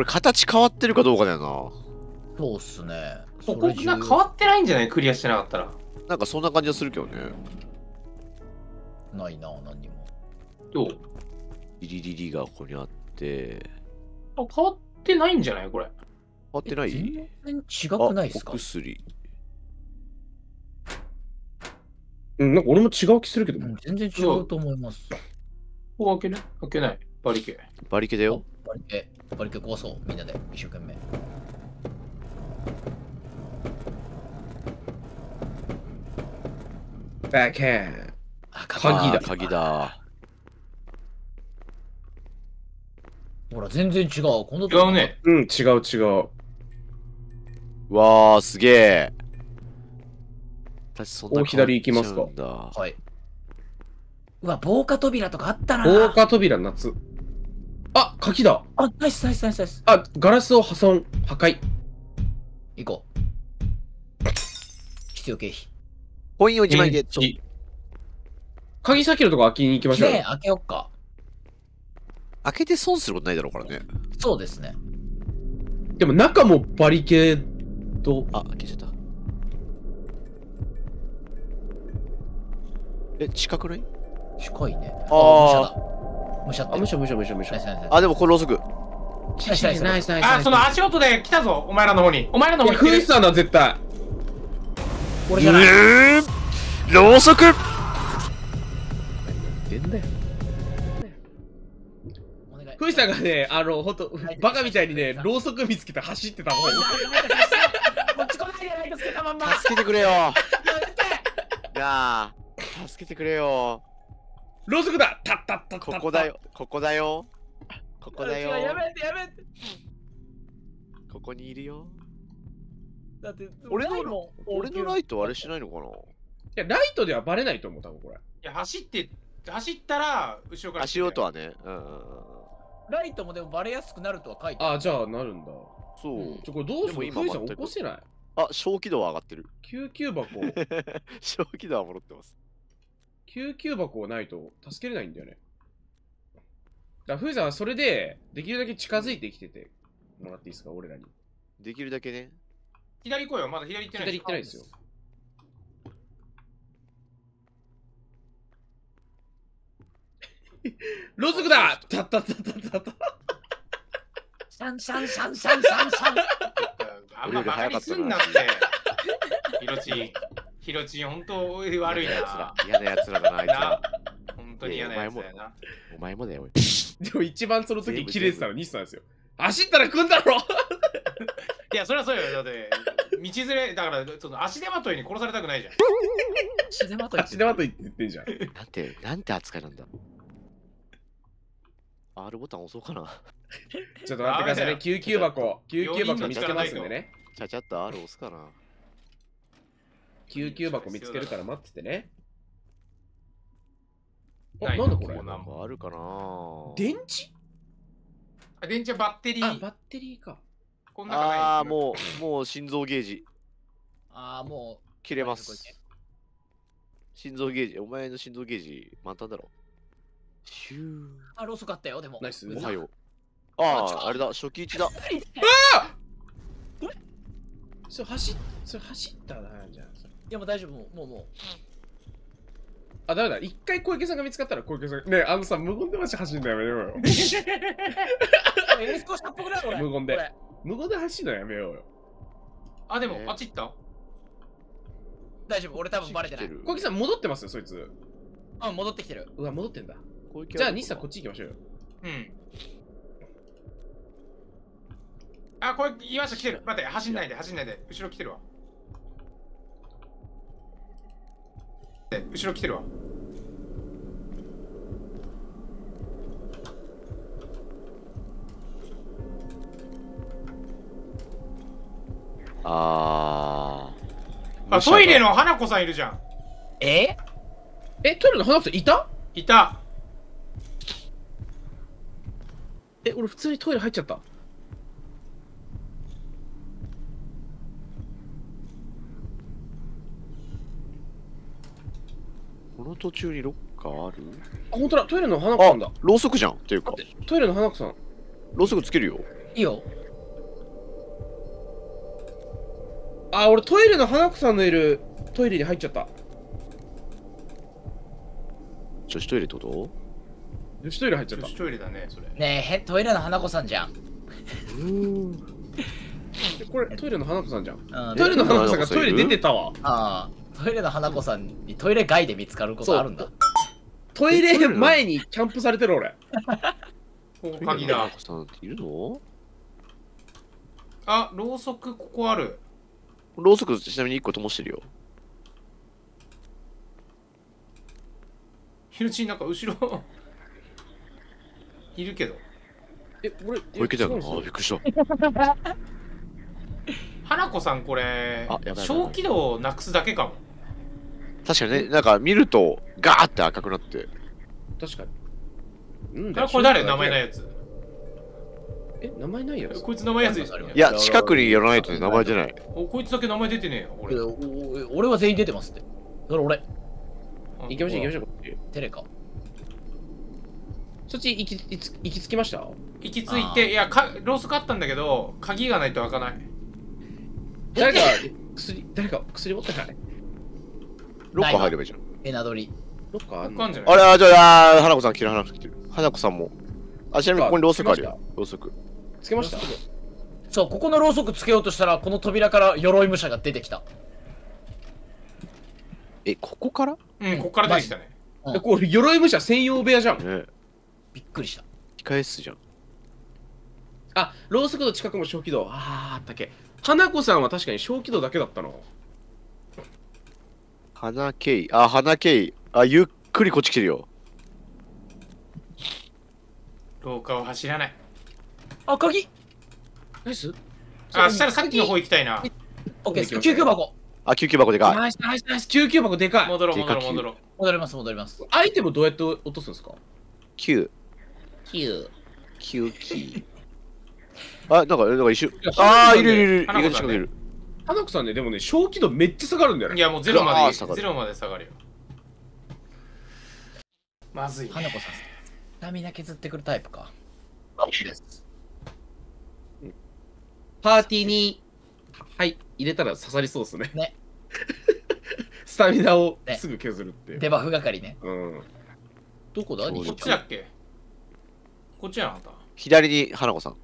れ形変わってるかどうかだよそうっすね。 ここ変わってないんじゃない？クリアしてなかったら。 な。なんかそんな感じがするけどね。 ないな、何にも。 どう？ リリリリがここにあって。 あ、変わってないんじゃないこれ。 変わってない？ 全然違くないっすか？ お薬。 うん、なんか俺も違う気するけど。 全然違うと思います。 ここ開ける？開けない。バリケ。 バリケだよ。 バリケ壊そう。みんなで一生懸命。 バックヘン。 鍵だ鍵だ。 ほら、全然違う。この違うね。 うん、違う違う。 わー、すげえ。私そんな左行きますか。 はい。うわ、防火扉とかあったな。 防火扉夏。あ、鍵だ。 あ、ナイスナイスナイスナイス。 あ、ガラスを破損、破壊。 行こう。必要経費。 コインを2枚ゲット。 鍵先のとこ開けに行きましょうよ。 ねえ、開けよっか。 開けて損することないだろうからね。 そうですね。 でも中もバリケード。 あ、開けちゃった。え、近くない？ 近いね。 あ武者だ。 あ、 武者ってる。 むしゃ。 ナイスナイスナイス。 あ、でもこれろうそく。 ナイスナイスナイス。 あ、その足音で来たぞ。お前らの方に。お前らの方に来てる。 クイズさんだ、絶対。 俺じゃない。 ろうそく。 出んだよ。 お願い。 クイズさんがね、ほんと、バカみたいにね、ろうそく見つけて走ってた方がいい。 こっち来ないでないとつけたまんま。 助けてくれよ。なあ、助けてくれよ。 ろうそくだ。たったったった。 ここだよ。ここだよ。ここだよ。 やめてやめて。 ここにいるよ。 だって俺のライトあれしないのかな？ いや、ライトではバレないと思う、多分これ。 いや、走ったら、後ろから。 足音はね。 ライトもでもバレやすくなるとは書いてあ、じゃあなるんだ。 そう。 これどうする？ でも今クイズさん起こせない。 あ、小気度は上がってる。 救急箱。 小気度は戻ってます。 救急箱ないと助けれないんだよね。だから、ふうさんはそれで、できるだけ近づいてきててもらっていいですか、俺らに。 できるだけね。 左行こうよ。まだ左行ってない。 左行ってないですよ。ろうそくだ。たったったったったった。 シャンシャンシャンシャンシャンシャン。 あんまバカにすんなって。ヒロチン、本当悪いな。 嫌なやつらだな、あいつら。 本当に嫌なやつだよな。 お前もだよ。 でも一番その時キレてたのニスさんですよ。走ったら来んだろ。 いや、そりゃそうよ。だって、道連れ、だから、その足手まといに殺されたくないじゃん。 足手まとい。 足手まといって言ってんじゃん。 なんて扱いなんだ。R ボタン押そうかな。 ちょっと待ってくださいね。救急箱見つけますんでね。 ちゃちゃっと R 押すかな。 救急箱見つけるから待っててね。あ、 ないなんだこれ。 なんかあるかな。 電池？ 電池はバッテリあ、 ー。 バッテリーか。 こんなのない。 ああ、もう心臓ゲージ。 ああ、もう。 切れます。心臓ゲージ、お前の心臓ゲージ満タンだろ。シュー。 あ、ローソクあったよ、でも。 ナイス。 おはよう。ああ、あれだ、初期位置だ。 それ走ったな、じゃあ。 いや、もう大丈夫、もう。 あ、ダメだ。一回小池さんが見つかったら小池さん。ねえ、さ、無言でマジ走るのやめようよ。 エスコシャっぽくないこれ。 無言でこれ。 無言で走るのやめようよ。 あ、でも、あっち行った？ 大丈夫、俺多分バレてない。 小池さん戻ってますよ、そいつ。 うん、戻ってきてる。 うわ、戻ってんだ。 じじゃあ、西さんこっち行きましょうよ。 うん。あ、これ、岩下来てる。待って、走んないで。後ろ来てるわ。後ろ来てるわ。 あトイレの花子さんいるじゃん。 え、 トイレの花子さんいた？ いた。 俺普通にトイレ入っちゃった。 この途中にロッカーある？ あ、ほんとだ、トイレの花子さんだ。 ろうそくじゃんっていうか。 トイレの花子さん。 ろうそくつけるよ。 いいよ。 あ、俺トイレの花子さんのいるトイレに入っちゃった。 女子トイレってこと？ 女子トイレ入っちゃった女子。トイレだね、それ。 ねえ、トイレの花子さんじゃん。 これトイレの花子さんじゃん。 うん、 トイレの花子さんがトイレ出てたわ。 ああ、トイレの花子さんにトイレ外で見つかることあるんだ。 トイレ前にキャンプされてる俺。 お、鍵だ。 さんっているの？ あ、ろうそくここある。 ろうそくちなみに1個灯してるよ。 ひるちなんか後ろいるけど。 え、俺、 小池だよな。あ、 違うんですよびっくりした。 花子さんこれあやばいやばい小気道をなくすだけかも。 確かにね、なんか見るとガーって赤くなって。 確かに。 あ、これ誰？名前ないやつ。 え、名前ないやつ？ こいつ名前やつですよね。 いや、近くに寄らないとね、名前出ない。 お、こいつだけ名前出てねえよ。俺。 俺は全員出てますって。それ俺、 行きましょう行きましょう。こっちテレか。 そっち行き着きました？ 行き着いて、いや、ろうそくあったんだけど、鍵がないと開かない。 誰か薬持ってない？ ロッカー入ればいいじゃん。 エナドリ。 どっかあんの？ わかんじゃない。 あれ、あ、じゃあ、花子さん来てる、花子さん来てる。花子さんも。あ、ちなみにここにろうそくあるよ。ろうそく。 つけました？ そう、ここのろうそくつけようとしたら、この扉から鎧武者が出てきた。 え、ここから？ うん、こっから出てきたね。 うんえ、これ鎧武者専用部屋じゃん。 ね、 びっくりした。 控え室じゃん。 あ、ろうそくの近くも小気道。あったっけ。花子さんは確かに小気道だけだったの。 花圭。あ、花圭。あ、ゆっくりこっち来てるよ。 廊下を走らない。 あ、鍵。 ナイス。 あ、したらさっきの方行きたいな。 オッケー、 行きましょう救急箱。 あ、救急箱でかい。 ナイスナイスナイス。救急箱でかい。 戻ろう、戻ろう、 でかき戻ろう。 戻ります、戻ります。 アイテムどうやって落とすんですか 9。 ?9。 9キー。あ、なんか一瞬。 やあー、いるいるいる。 花子さんね意外と近くにいる。 花子さんね、でもね、小気道めっちゃ下がるんだよね。 いや、もうゼロまで、 あー下がるゼロまで下がるよ。まずいね。 花子さん、スタミナ削ってくるタイプか。 パーティーに、はい、入れたら刺さりそうですね。 ね。 スタミナをすぐ削るって。 デバフ係ね。 うん。 どこだそうこっちだっけ？こっちやな、あんた。 左に花子さん。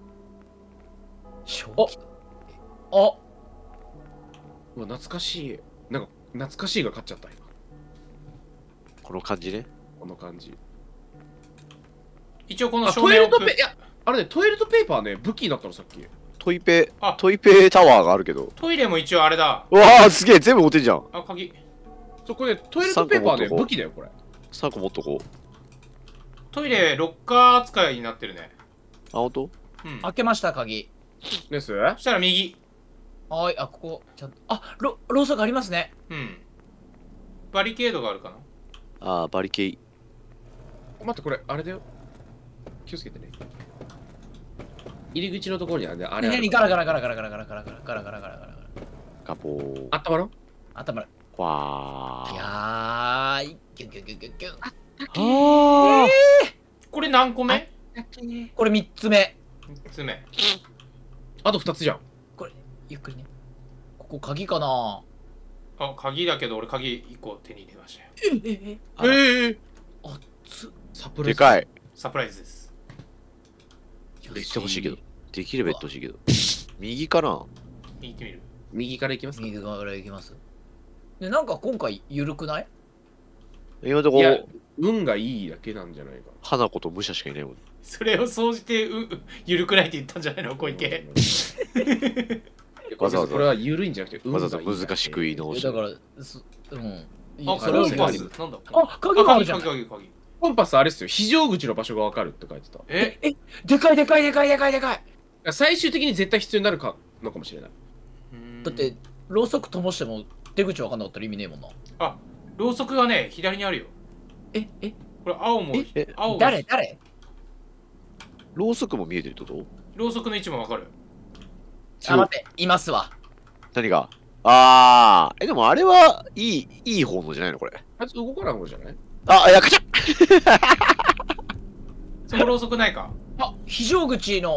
おあ、 うわ懐かしい。なんか、懐かしいが勝っちゃった、今。 この感じね。 この感じ。 一応このあ、 照明をトイレットペいや、あれね、トイレットペーパーね、武器になったのさっき。 トイペあ、 トイペタワーがあるけど。 トイレも一応あれだ。 うわー、すげえ、全部持ってんじゃん。 あ、鍵。 そう、これね、トイレットペーパーね、 三個持っとこう武器だよ、これ。 3個持っとこう。 トイレロッカー扱いになってるね。 あ、ほんと？ うん。 開けました、鍵。 ですそしたら右。 はい、あ、ここ、ちゃんと。あ、ろうそくありますね。 うん。バリケードがあるかな。 あー、バリケイ。 待って、これ、あれだよ。気をつけてね。入り口のところにあれ、あれある何ガラガラガラガラガラガラガラガラガラガラガラガラガラ。 ガポー。 あったまろ頭。いわー。 やーい、ギュンギュンギュンギュンギュン。 あこれ何個目？ これ3つ目。 3つ目。 あと2つじゃん。 ゆっくりね。ここ鍵かな。 あ、鍵だけど俺鍵1個手に入れましたよ。 あらあつ。 サプライズ。 でかい。 サプライズです。 めっちゃ欲しいけど。できればやってほしいけど。右かな？ 行ってみる。 右から行きますか？ 右側から行きます。で、なんか今回緩くない？ 今のとこいや、運がいいだけなんじゃないか。 花子と武者しかいないもん。 それを総じて緩くないって言ったんじゃないの小池。 わざわざこれは緩いんじゃなくて、 わざわざ難しく言い直して。 だから、うん。 あ、 それをコンパ世界に。 スなんだあ、鍵があるじゃん。 鍵。 コンパスあれっすよ。非常口の場所がわかるって書いてた。 え、 でかいでかいでかいでかいでかい。 最終的に絶対必要になるのかもしれない。 だって、ろうそく灯しても出口わかんなかったら意味ねえもんな。 あ、ろうそくがね、左にあるよ。 えこれ青もえ、 青が誰ろうそくも見えてるってこと？ ろうそくの位置もわかる。 あ、待って、いますわ。 何が？あー。でもあれはいい方のじゃないのこれ。 あいつ動かない方じゃない？ あ、いや、カチャッそころうそくないか？ あ、非常口の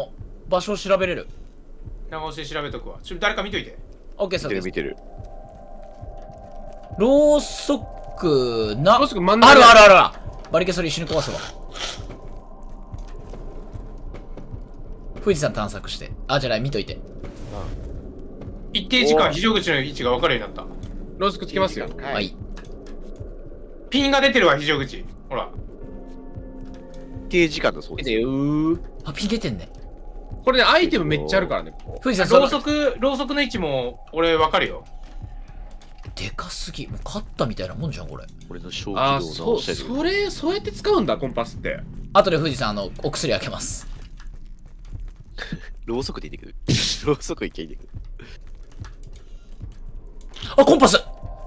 場所を調べれる。 長押しで調べとくわ。誰か見といて。 オッケーです。 見てる見てる。 ろうそくな。 ろうそく真ん中にあるあるあるある。バリケそれ一緒に壊すわ。富士山探索して。あ、じゃない、見といて。 一定時間非常口の位置が分かるようになった。 ろうそくつけますよ。 ははい。 ピンが出てるわ、非常口。ほら。 一定時間だそうです。 あ、ピン出てんね。 これね、アイテムめっちゃあるからね、ここ。 富士山ろうそくの位置も俺分かるよ。 でかすぎ。もう勝ったみたいなもんじゃん、これ。 俺の小ああ、 気道そう、 を直したい。 そうやって使うんだ、コンパスって。 後で富士山、お薬開けます。 ろうそくでいてくる。ろうそくいけいてくる。 あ、コンパス。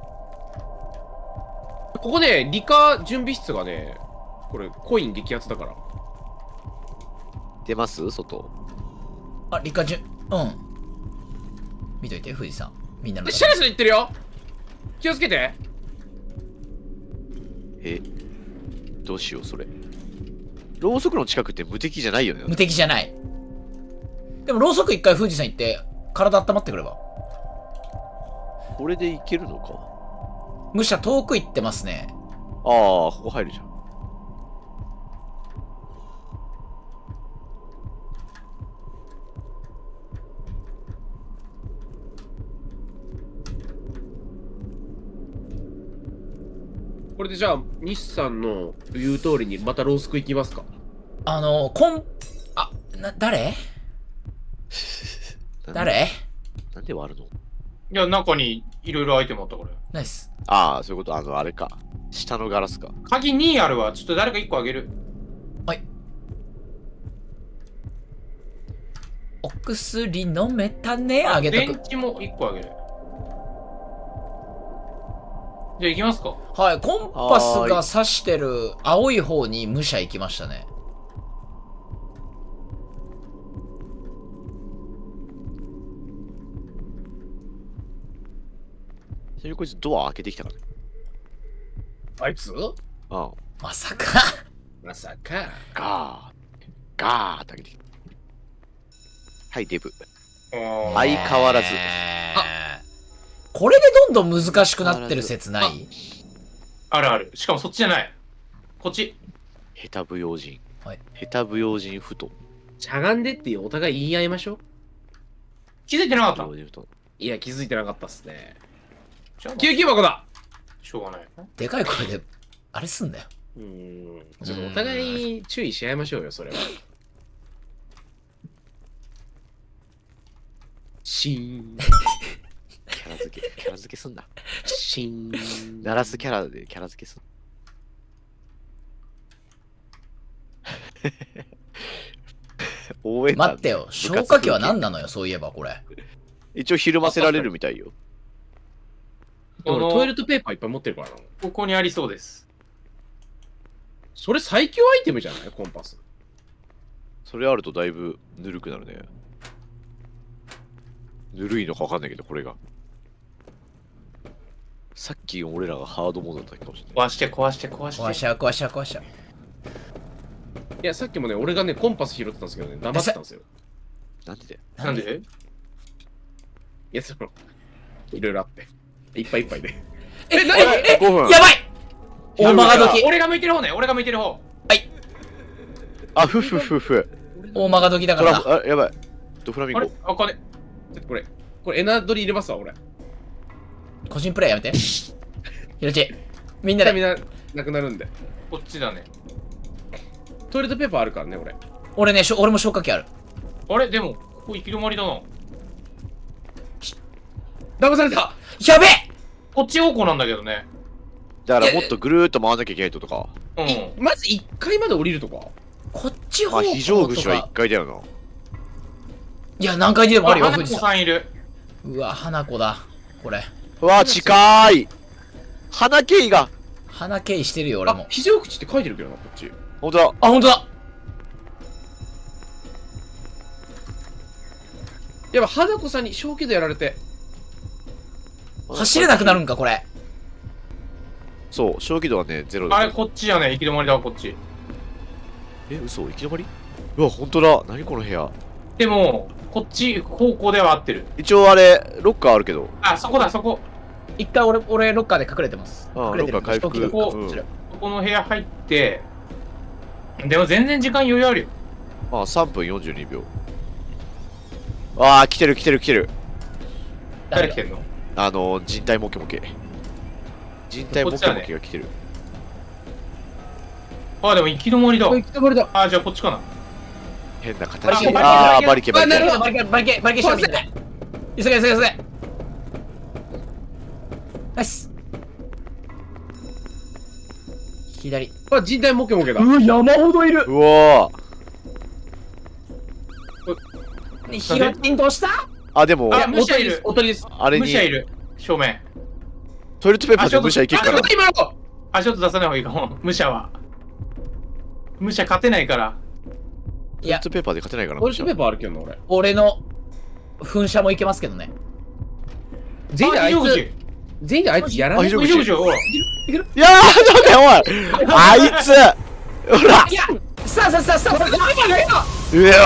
ここね、理科準備室がね、これ、コイン激アツだから。 出ます外。 あ、理科中。うん。見といて、富士山。みんなの。 シャラシャラ言ってるよ。気をつけて。 どうしよう、それ。ろうそくの近くって無敵じゃないよね。 無敵じゃない。でも、ろうそく一回富士山行って、体温まってくれば。 これでいけるのか。 むしろ遠く行ってますね。 ああ、ここ入るじゃん。 これでじゃあ、日産の言う通りにまたロースク行きますか。 誰誰なんで割るの？ いや、中にいろいろアイテムあったから。 ナイス。 ああ、そういうこと。あれか。下のガラスか。 鍵2あるわ。ちょっと誰か1個あげる。 はい。お薬飲めたね。あげとく。 電池も1個あげる。じゃあ行きますか。 はい。コンパスが指してる青い方に武者行きましたね。 それにこいつドア開けてきたからね。 あいつああ。 まさか。 まさか。 ガーって開けてきた。はい、デブ。 あ相変わらず。 これでどんどん難しくなってる説ないあるある。しかもそっちじゃない。こっち。 下手不用心。 はい。 下手不用心布団。 しゃがんでってお互い言い合いましょう。 気づいてなかった不用心布団。 いや、気づいてなかったっすね。 じゃあ救急箱だ。 しょうがない。 でかい声で、あれすんだよ。 ちょっとお互い注意し合いましょうよ、それは。シーン。 キャラ付けすんな。 シーン。 鳴らすキャラでキャラ付けすん応援団待ってよ。消火器は何なのよ、そういえばこれ。 一応ひるませられるみたいよ。 俺トイレットペーパーいっぱい持ってるからな。 ここにありそうです。 それ最強アイテムじゃないコンパス。 それあるとだいぶぬるくなるね。ぬるいのかわかんないけど、これが。さっき俺らがハードモードだったかもしれない。 壊して。 壊しちゃう、壊しちゃう、壊しちゃう。 いや、さっきもね、俺がね、コンパス拾ってたんですけどね、黙ってたんですよ。 なんでだよ。 なんでいや、いろいろあって。いっぱいいっぱいで。 5分。 やばい大曲が時。 俺が向いてる方ね。俺が向いてる方。 あ、ふふふふ。 大曲が時だからな。 あ、やばい。ドフラミンゴあれ。あかね。 ちょっとこれエナドリ入れますわ、俺。 個人プレイやめて。ひろち、みんなで。 みんな、なくなるんで。 こっちだね。 トイレットペーパーあるからね、俺。 俺ね、俺も消火器ある。 あれでも、ここ行き止まりだな。 騙された。 やべえこっち方向なんだけどね。 だからもっとぐるーっと回んなきゃいけないとか。 うん。 まず1階まで降りるとか。 こっち方まあ、 向非常口はとか 1階だよな。 いや、何階にでもあるよ、 花子富士山。 さんいる。 うわ、花子だ。これ。 うわ、近い。花ケイが。 花系してるよ、俺も。 非常口って書いてるけどな、こっち。 ほんとだ。 あ、ほんとだやっぱ、花子さんに小気道やられて。 走れなくなるんか、これ。 そう、小気度はね、ゼロだ。 あれ、こっちやね。行き止まりだ、こっち。 嘘、行き止まり？うわ、ほんとだ。何この部屋。 っても、こっち方向では合ってる。 一応あれ、ロッカーあるけど。 あ、そこだ、そこ。 一回俺ロッカーで隠れてます。 ああ隠れてる。 ロッカー回復人来たうんこちらそこの部屋入って、でも全然時間余裕あるよ。 ああ、3分42秒。ああ、来てる来てる来てる。 誰来てんの？ 人体モケモケ。人体モケモケが来てる。 あ、でも行き止まりだ。 行き止まりだ。 あ、じゃあこっちかな。 変なバリ形。 ケああ、バリケバリケ。 なるほど、バリケしようみんなで。急げ急げ急げ。ナイス。左。 あ、人体モケモケだ。 わ、山ほどいる。 うわー。 ヒロチンどうした？ あ、でも、 あ、武者いる。 おとりです。 あれに、 武者いる。正面。 トイレットペーパーで武者いけるから。 今の足音出さない方がいいかも。武者は。武者勝てないから。 トイレットペーパーで勝てないから。 トイレットペーパーあるけどな、俺。 俺の噴射もいけますけどね。 全員であい非常口つ、全員であいつやらない。 あ非常口非常口、ほら。 いやー、ちょっと待って、おいあいつほらいや、さあ、 うよ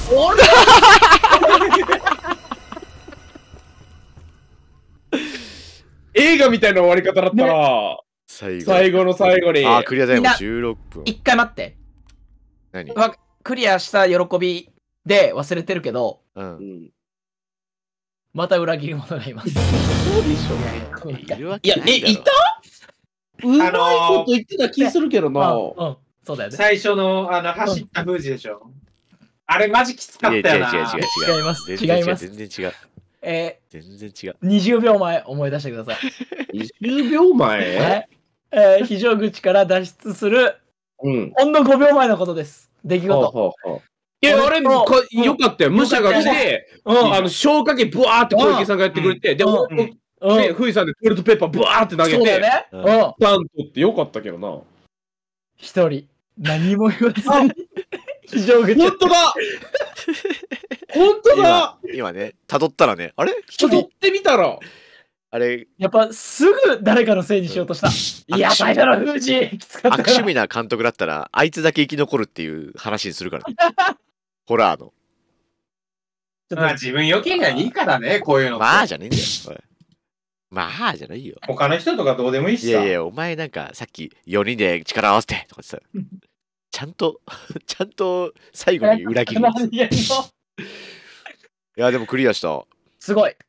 映画みたいな終わり方だったな。 最最後の最後に。 あー、クリアタイムみんな 16分。 一回待って。 何クリアした喜びで忘れてるけど、 うん。 また裏切り者がいます。 そうでしょ。 いるわいや、 けないだろ。 いたうまいこと言ってた気するけどな。 うん、そうだよね。 最初の、走った封じでしょ。あれ、マジきつかったよな。 違います全然違う違います全然違う。全然違う。 20秒前思い出してください。 20秒前非常口から脱出するうん。 ほんの5秒前のことです。出来事。 いや、あれ、 うんよかったよ。武者が来て、消火器ブワーって小池さんがやってくれて、で、 うん俺も、ふいさんでトイレットペーパーブワーって投げて、 そうだよね。 うんうん。 スタントってよかったけどな。 一人、何も言わずに、非常口。 本当だ本当だ今ね、辿ったらね、あれちょっとってみたら、 あれ、 やっぱすぐ誰かのせいにしようとした。いや、最初の封じ、きつかった悪から。 趣味な監督だったら、あいつだけ生き残るっていう話にするからね。ホラーの。 まあ自分余計がいいからね、こういうのって。 まあじゃねえんだよ。おいまあじゃないよ。 他の人とかどうでもいいしさ。 いやいや、お前なんかさっき4人で力合わせてとかってさ、ちゃんと最後に裏切る。 何やるのいや、でもクリアした。 すごい。